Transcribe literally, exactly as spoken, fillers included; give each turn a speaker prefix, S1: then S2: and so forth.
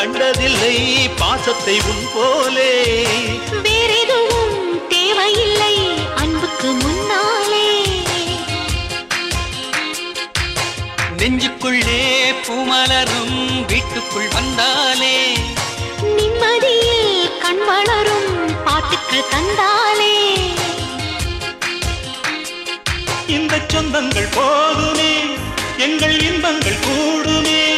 S1: கண்டதில்லை பாசத்தை உன் போலே.
S2: வேறெதுவும் தேவையில்லை அன்புக்கு முன்னாலே.
S1: நெஞ்சுக்குள்ளே பூமலரும் வீட்டுக்குள் வந்தாலே.
S2: நிம்மதியில் கண் வளரும் பாட்டுக்கள் தந்தாலே.
S1: இந்த சொந்தங்கள் போதுமே எங்கள் இன்பங்கள் கூடுமே.